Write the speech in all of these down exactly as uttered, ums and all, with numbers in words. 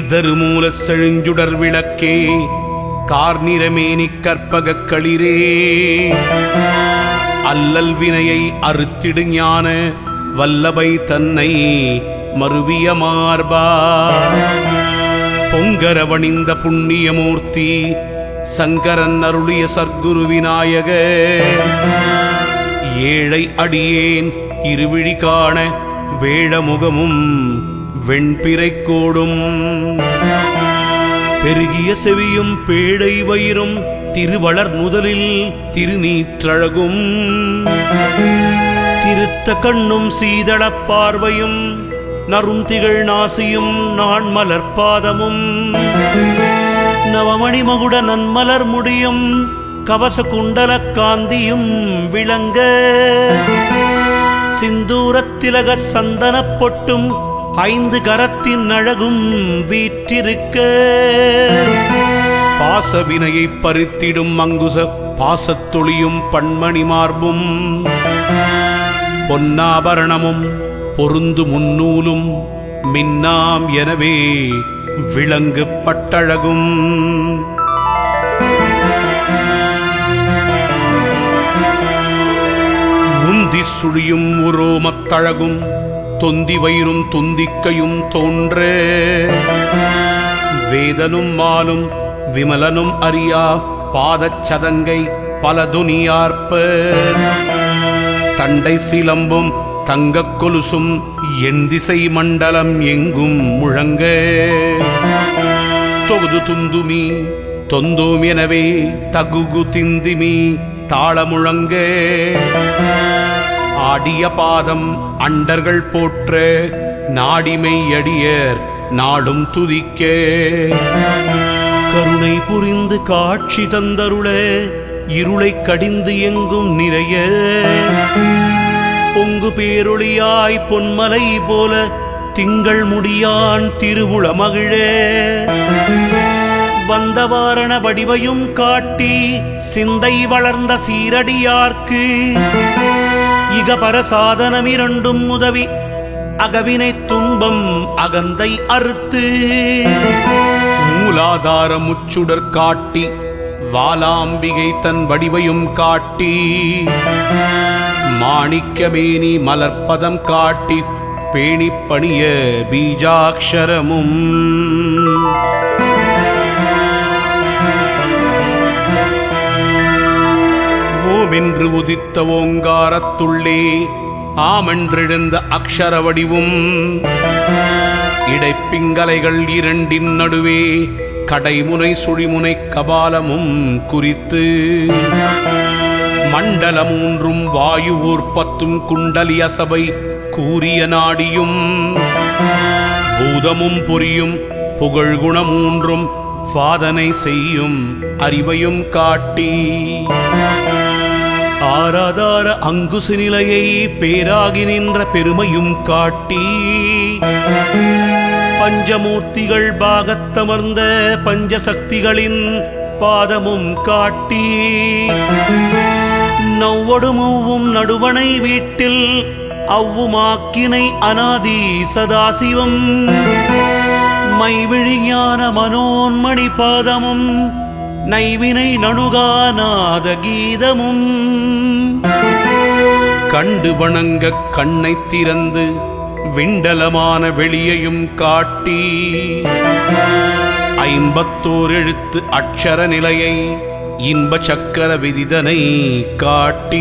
சீர்தருமூல செழுஞ்சுடர் விளக்கே கார்நிறமேனி கற்பகக் களிரே அல்லல் வினையை அறுத்திடு ஞான வல்லபை தன்னை மருவிய மார்பா பொங்கரவணிந்த புண்ணியமூர்த்தி சங்கரன் அருளிய சர்க்குரு விநாயக ஏழை அடியேன் இருவிழி காண வேழமுகமும் வெண்பிறை கோடும் பெருகிய செவியும் பேழை வயிறும் திருவளர் முதலில் திருநீற்றழகும் சிறுத்த கண்ணும் சீதளப் பார்வையும் நரும் திகழ் நாசியும் நான் மலர்பாதமும் நவமணி மகுட நன்மலர் முடியும் கவச குண்டல காந்தியும் விளங்க சிந்தூரத்திலக சந்தனப் பொட்டும் ஐந்து கரத்தின் அழகும் வீற்றிருக்க பாசவினையை பறித்திடும் மங்குச பாசத்தொழியும் பண்மணி மார்பும் பொன்னாபரணமும் பொருந்து முன்னூலும் மின்னாம் எனவே விளங்கு பட்டழகும் முந்தி சுழியும் உரோமத்தழகும் தொந்தி வயிறும் துந்திக்கையும் தோன்ற வேதனும் மாலும் விமலனும் அறியா பாதச்சதங்கை பல துனியார்ப்ப தண்டை சிலம்பும் தங்கக் கொலுசும் என் திசை மண்டலம் எங்கும் முழங்க தொகுது துந்துமி தொந்தோம் எனவே தகுகு திந்திமி தாள முழங்க ஆடிய பாதம் அண்டர்கள் போற்ற நாடிமை அடியர் நாடும் துதிக்க கருணை புரிந்து காட்சி தந்தருள இருளை கடிந்து எங்கும் நிறைய பொங்கு பேரொளியாய் பொன்மலை போல திங்கள் முடியான் திருவுள மகிழே வந்தவாரண வடிவையும் காட்டி சிந்தை வளர்ந்த சீரடியார்க்கு இகபர சாதனம் இரண்டும் உதவி அகவினை துன்பம் அகந்தை அறுத்து மூலாதார முச்சுடர் காட்டி வாலாம்பிகை தன் வடிவையும் காட்டி மாணிக்கமேனி மலர்ப்பதம் காட்டி பேணி பணிய பீஜாட்சரமும் ஓமென்று உதித்த ஓங்காரத்துள்ளே ஆமென்றெழுந்த அக்ஷர வடிவும் இடைப்பிங்கலைகள் இரண்டின் நடுவே கடைமுனை சுழிமுனை கபாலமும் குறித்து மண்டல மூன்றும் வாயு ஊர்பத்தும் குண்டலிய சபை கூறிய நாடியும் பூதமும் பொரியும் புகழ்குண மூன்றும் வாதனை செய்யும் அறிவையும் காட்டி ஆராதார அங்குசு நிலையை பேராகி நின்ற பெருமையும் காட்டி பஞ்சமூர்த்திகள் பாகத்தமர்ந்த பஞ்சசக்திகளின் பாதமும் காட்டி நவ்வொடு மூவும் நடுவனை வீட்டில் அவ்வுமாக்கினை அநாதி சதாசிவம் மைவிழிஞான மனோன்மணி பாதமும் நைவினை நணுகாநாத கீதமும் கண்டு வணங்க கண்ணை திறந்து விண்டலமான வெளியையும் காட்டி ஐம்பத்தோர் எழுத்து அக்ஷர நிலையை இன்ப சக்கர விதிதனை காட்டி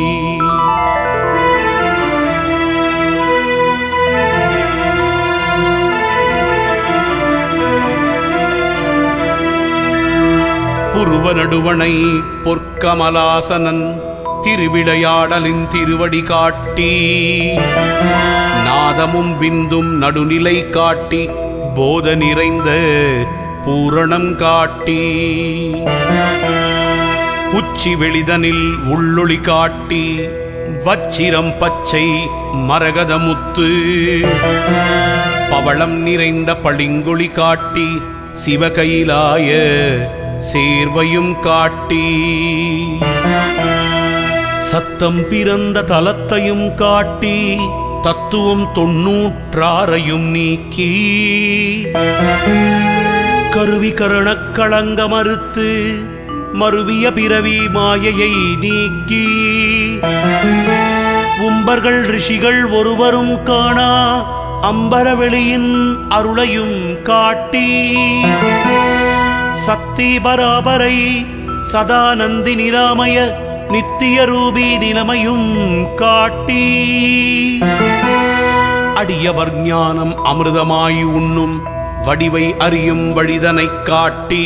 புருவ நடுவனை பொற்கமலாசனன் திருவிளையாடலின் திருவடி காட்டி நாதமும் விந்தும் நடுநிலை காட்டி போத நிறைந்த பூரணம் காட்டி உச்சி வெளிதனில் உள்ளொளி காட்டி வச்சிரம் பச்சை மரகதமுத்து பவளம் நிறைந்த பளிங்கொளி காட்டி சிவகையிலாய சேர்வையும் காட்டி சத்தம் பிறந்த தலத்தையும் காட்டி தத்துவம் தொன்னூற்றாரையும் நீக்கி கருவி கரணக் களங்க மறுத்து மருவிய பிறவி மாயையை நீக்கி உம்பர்கள் ரிஷிகள் ஒருவரும் காணா அம்பரவெளியின் அருளையும் காட்டி சக்தி பராபரை சதானந்தி நிராமய நித்திய ரூபி நிலைமையும் காட்டி அடியவர் ஞானம் அமிர்தமாய் உண்ணும் வடிவை அறியும் வழிதனைக் காட்டி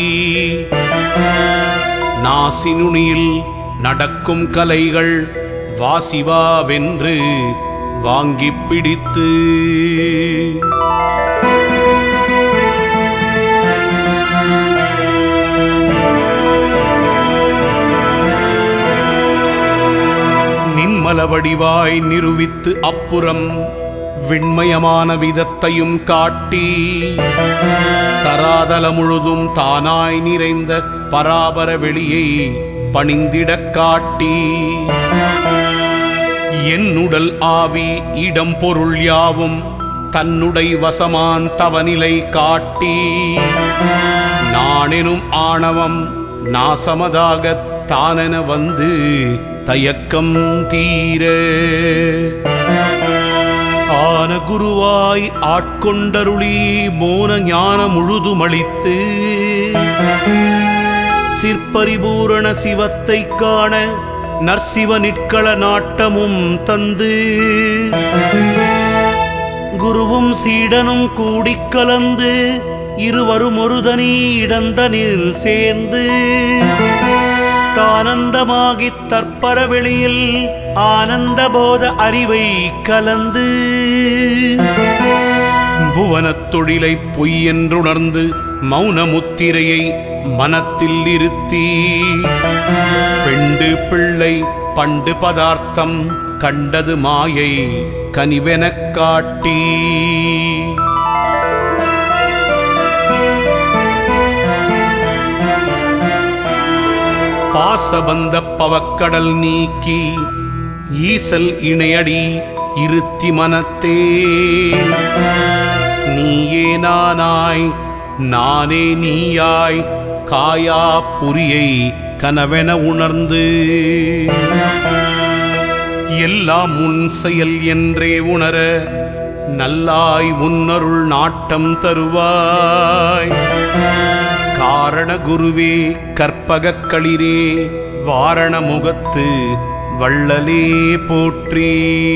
நாசினுனியில் நடக்கும் கலைகள் வாசிவாவென்று வாங்கி பிடித்து நின்மல வடிவாய் நிருவித்து அப்புறம் விண்மயமான விதத்தையும் காட்டி தராதல முழுதும் தானாய் நிறைந்த பராபர வெளியை பணிந்திடக் காட்டி என்னுடல் ஆவி இடம் பொருள் யாவும் தன்னுடை வசமான் தவநிலை காட்டி நானெனும் ஆணவம் நாசமதாக தானென வந்து தயக்கம் தீர ஆன குருவாய் ஆட்கொண்டருளி மோன ஞான முழுதுமளித்து சிற்பரிபூரண சிவத்தை காண நற்சிவ நிற்கள நாட்டமும் தந்து குருவும் சீடனும் கூடிக் கலந்து இருவரும் ஒருதனி இடந்தனில் சேர்ந்து தானந்தமாகித் தற்பர வெளியில் ஆனந்த போத அறிவை கலந்து புவனத் தொழிலை பொய் என்றுணர்ந்து மௌன முத்திரையை மனத்தில் இருத்தி பெண்டு பிள்ளை பண்டு பதார்த்தம் கண்டது மாயை கனிவெனக் காட்டி பாசபந்த பவக்கடல் நீக்கி ஈசல் இணையடி இருத்தி மனத்தே நீயே நானாய் நானே நீயாய் காயா புரியை கனவென உணர்ந்து எல்லாம் உன் செயல் என்றே உணர நல்லாய் உன்னருள் நாட்டம் தருவாய் காரண குருவே கற்பகக் களிரே வாரண முகத்து வள்ளலே போற்றி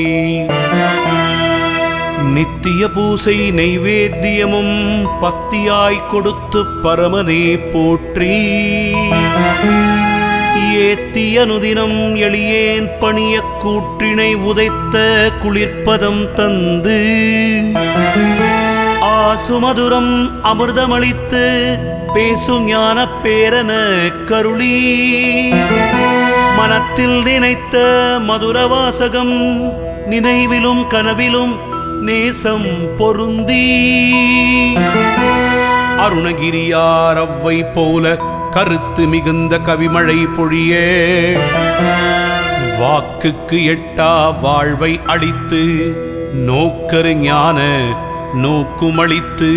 நித்திய பூசை நைவேத்தியமும் பத்தியாய் கொடுத்து பரமனே போற்றி ஏத்திய நுதினம் எளியேன் பணிய கூற்றினை உதைத்த குளிர்ப்பதம் தந்து ஆசுமதுரம் அமிர்தமளித்து பேசு ஞான பேரன கருளி மனத்தில் நினைத்த மதுரவாசகம் நினைவிலும் கனவிலும் நேசம் பொருந்தி அருணகிரியார் அவ்வை போல கருத்து மிகுந்த கவிமழை பொழிய வாக்குக்கு எட்டா வாழ்வை அளித்து நோக்கரு ஞான நோக்குமளித்து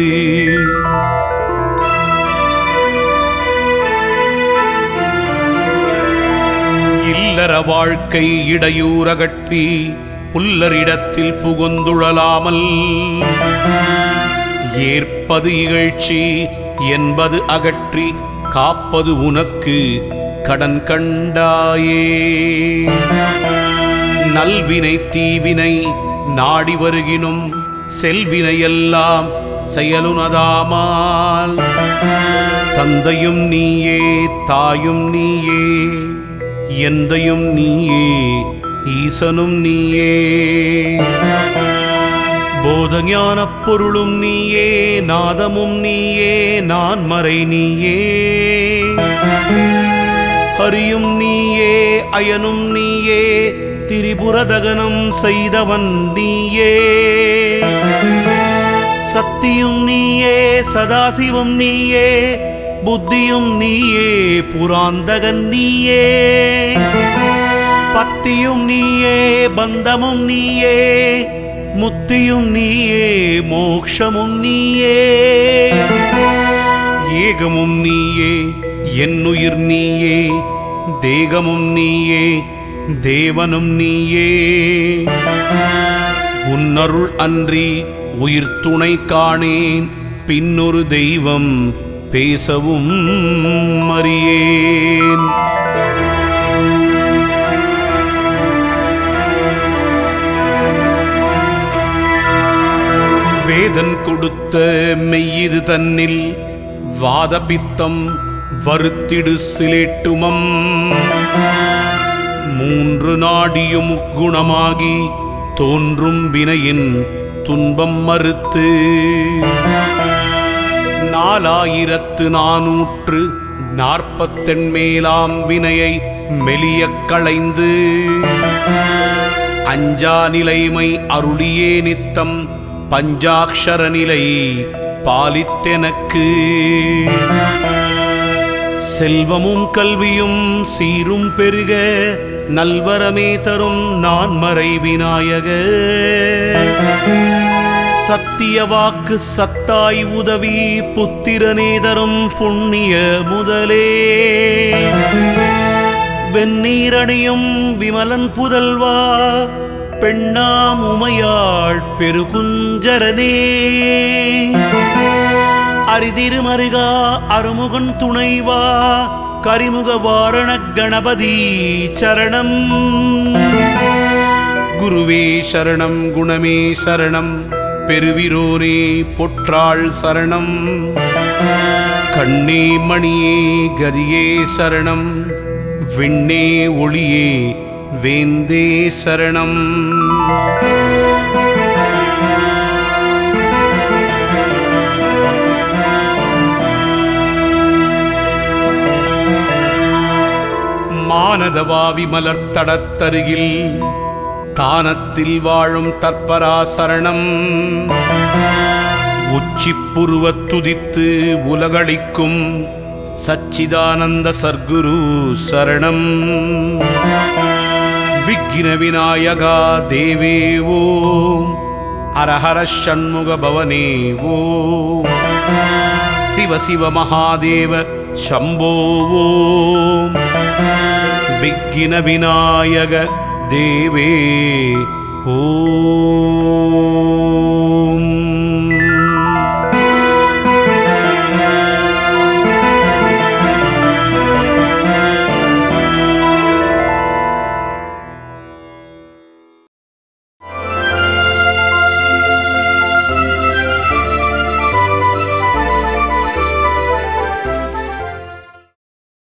இல்லற வாழ்க்கை இடையூறகற்றி புல்லரிடத்தில் புகுந்துழலாமல் ஏற்பது இகழ்ச்சி என்பது அகற்றி காப்பது உனக்கு கடன் கண்டாயே நல்வினை தீவினை நாடி வருகினும் செல்வினையெல்லாம் செயலுனதாமால் தந்தையும் நீயே தாயும் நீயே எந்தையும் நீயே ஈசனும் நீயே போதஞானப் பொருளும் நீயே நாதமும் நீயே நான்மறை நீயே ஹரியும் நீயே அயனும் நீயே திரிபுரதகனம் செய்தவன் நீயே சக்தியும் நீயே சதாசிவம் நீயே புத்தியும் நீயே புராந்தகன் நீயே பத்தியும் நீயே பந்தமும் நீயே முத்தியும் நீயே மோக்ஷமும் நீயே ஏகமும் நீயே என்னுயிர் நீயே தேகமும் நீயே தேவனும் நீயே உன்னருள் அன்றி உயிர் துணை காணேன் பின்னொரு தெய்வம் பேசவும் அறியேன். வேதன் கொடுத்த மெய்யிது தன்னில் வாதபித்தம் வருத்திடு சிலேட்டுமம் மூன்று நாடியும் குணமாகி தோன்றும் வினையின் துன்பம் மறுத்து நாலாயிரத்து நானூற்று நாற்பத்தெண் மேலாம் வினையை மெலிய களைந்து அஞ்சா நிலைமை அருளியே நித்தம் பஞ்சாக்ஷர நிலை பாலித்தெனக்கு செல்வமும் கல்வியும் சீரும் பெருக நல்வரமே தரும் நான் மறை விநாயக சத்திய வாக்கு சத்தாய் உதவி புத்திரனே தரும் புண்ணிய முதலே வெந்நீரணியும் விமலன் புதல்வா பெண்ணாம் உமையாள் பெருகுஞ்சரனே அரிதிருமருகா அருமுகன் துணைவா கரிமுக வாரண கணபதி சரணம். குருவே சரணம் குணமே சரணம் பெருவிரோரே பொற்றாள் சரணம் கண்ணே மணியே கதியே சரணம் விண்ணே ஒளியே வேந்தே சரணம். மானதவாவி மலர்த்தடத்தருகில் தானத்தில் வாழும் தற்பராசரணம் உச்சிப்புருவத் துதித்து உலகளிக்கும் சச்சிதானந்த சர்க்குரு சரணம். விக்ன விநாயகா தேவே ஓம் அரஹர ஷண்முக பவனே ஓம் சிவ சிவ மகாதேவ சம்போ ஓம் விக்ன விநாயக தேவே ஓம்.